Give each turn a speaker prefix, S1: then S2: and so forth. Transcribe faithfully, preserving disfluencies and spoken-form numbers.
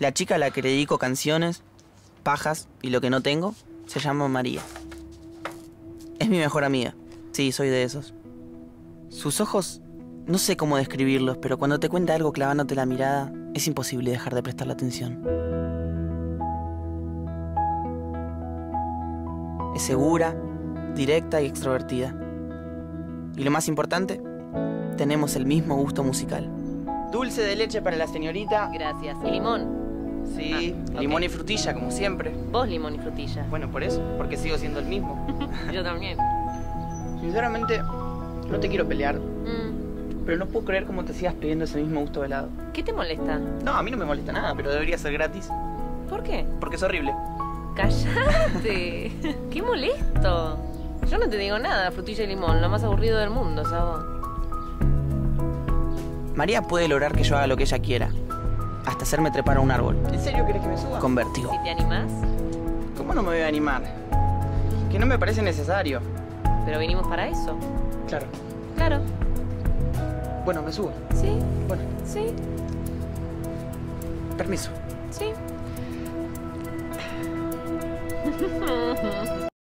S1: La chica a la que le dedico canciones, pajas y lo que no tengo, se llama María. Es mi mejor amiga. Sí, soy de esos. Sus ojos, no sé cómo describirlos, pero cuando te cuenta algo clavándote la mirada, es imposible dejar de prestarle atención. Es segura, directa y extrovertida. Y lo más importante, tenemos el mismo gusto musical. Dulce de leche para la señorita.
S2: Gracias. ¿Y limón?
S1: Sí,
S2: Ah,
S1: limón
S2: ok.
S1: y frutilla, como siempre.
S2: Vos limón y frutilla.
S1: Bueno, por eso, porque sigo siendo el mismo.
S2: Yo también.
S1: Sinceramente, no te quiero pelear,
S2: Mm.
S1: pero no puedo creer cómo te sigas pidiendo ese mismo gusto de helado.
S2: ¿Qué te molesta?
S1: No, a mí no me molesta nada, pero debería ser gratis.
S2: ¿Por qué?
S1: Porque es horrible.
S2: ¡Cállate! ¡Qué molesto! Yo no te digo nada, frutilla y limón, lo más aburrido del mundo, ¿sabes?
S1: María puede lograr que yo haga lo que ella quiera. Hasta hacerme trepar a un árbol. ¿En serio querés que me suba? Con vértigo.
S2: ¿Si te animás?
S1: ¿Cómo no me voy a animar? Que no me parece necesario.
S2: Pero vinimos para eso.
S1: Claro.
S2: Claro.
S1: Bueno, me subo.
S2: Sí,
S1: Bueno,
S2: sí,
S1: permiso.
S2: sí.